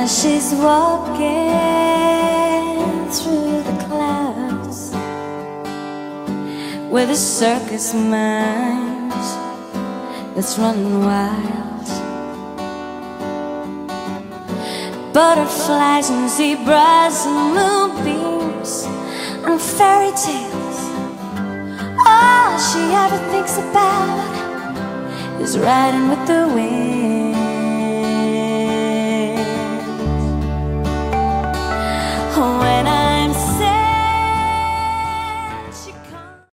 she's walking through the clouds with a circus mind that's running wild. Butterflies and zebras and moonbeams and fairy tales. All she ever thinks about is riding with the wind.